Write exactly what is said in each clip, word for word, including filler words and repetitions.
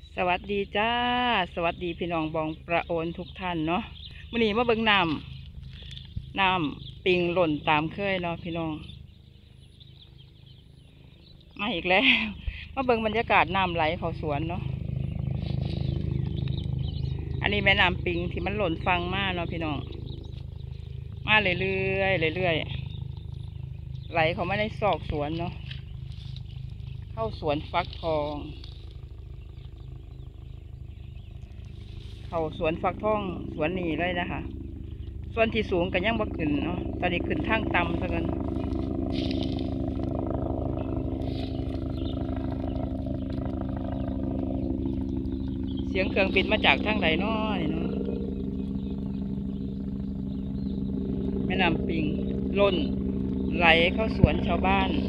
สวัสดีจ้าสวัสดีพี่น้องบองประโอนทุกท่านเนาะมื้อนี้มาเบิ่งน้ำน้ำปิงหล่นตามเคยเนาะพี่น้องมาอีกแล้วมาเบิ่งบรรยากาศน้ำไหลเข้าสวนเนาะอันนี้แม่น้ำปิงที่มันหล่นฟังมาเนาะพี่น้องมาเรื่อยๆเรื่อยๆไหลเขาไม่ได้ซอกสวนเนาะเข้าสวนฟักทองเขาสวนฟักทองสวนนี้เลยนะคะส่วนที่สูงกันยังบ่ขึ้นเนาะตอนนี้ขึ้นทางต่ำซะกันเสียงเครื่องบินมาจากทางใดเนาะนี่เนาะแม่น้ำปิงล้นไหลเข้าสวนชาวบ้าน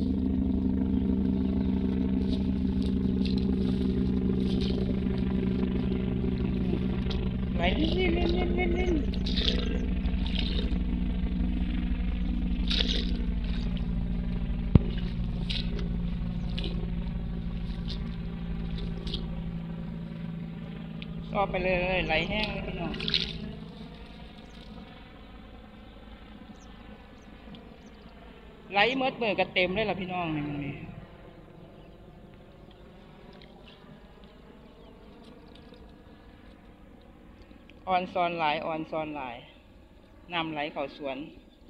ไหลลิ่นลิ่นลิ่นลิ่นลิ่นลิ่นก็ไปเลยไหลแห้งเลยพี่น้องไหลเมื่อเมื่อกันเต็มเลยล่ะพี่น้องนี่มันนี่ออนซอนหลายออนซอนหลายน้ำไหลเข้าสวน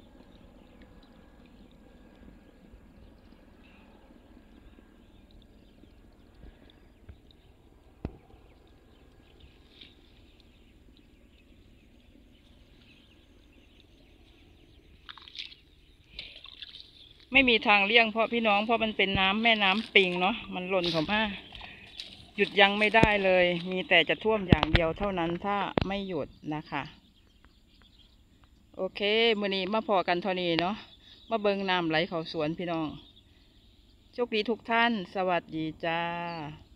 ไม่มีทางเลี่ยงเพราะพี่น้องเพราะมันเป็นน้ำแม่น้ำปิงเนาะมันหล่นเข้ามาหยุดยั้งไม่ได้เลยมีแต่จะท่วมอย่างเดียวเท่านั้นถ้าไม่หยุดนะคะโอเคมื้อนี้มาพอกันเท่านี้เนาะมาเบิ่งน้ำไหลเข้าสวนพี่น้องโชคดีทุกท่านสวัสดีจ้า